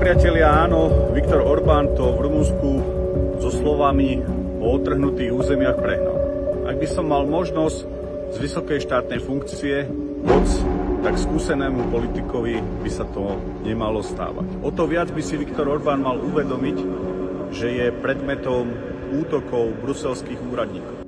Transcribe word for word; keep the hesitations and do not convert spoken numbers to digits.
priatelia, áno, Viktor Orbán to v Rumunsku so slovami o otrhnutých územiach prehnal. Ak by som mal možnosť z vysokej štátnej funkcie moc, tak skúsenému politikovi by sa to nemalo stávať. O to viac by si Viktor Orbán mal uvedomiť, že je predmetom útokov bruselských úradníkov.